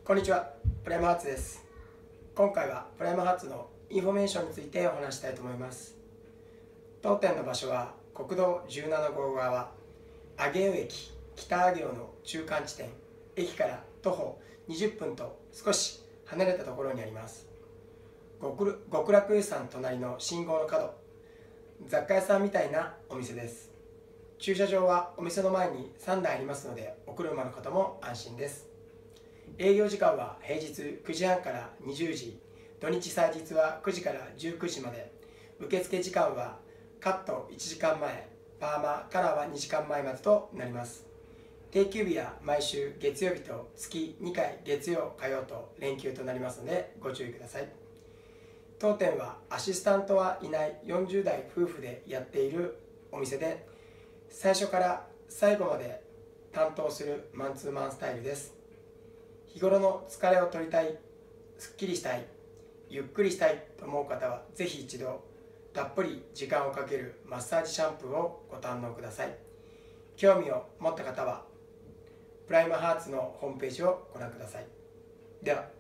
こんにちは、プライムハーツです。今回はプライムハーツのインフォメーションについてお話したいと思います。当店の場所は国道17号側、上尾駅北上尾の中間地点、駅から徒歩20分と少し離れたところにあります。極楽湯さん隣の信号の角、雑貨屋さんみたいなお店です。駐車場はお店の前に3台ありますので、お車の方も安心です。営業時間は平日9時半から20時、土日祭日は9時から19時まで。受付時間はカット1時間前、パーマ、カラーは2時間前までとなります。定休日は毎週月曜日と月2回月曜、火曜と連休となりますのでご注意ください。当店はアシスタントはいない40代夫婦でやっているお店で、最初から最後まで担当するマンツーマンスタイルです。日頃の疲れを取りたい、すっきりしたい、ゆっくりしたいと思う方はぜひ一度たっぷり時間をかけるマッサージシャンプーをご堪能ください。興味を持った方はプライムハーツのホームページをご覧ください。では。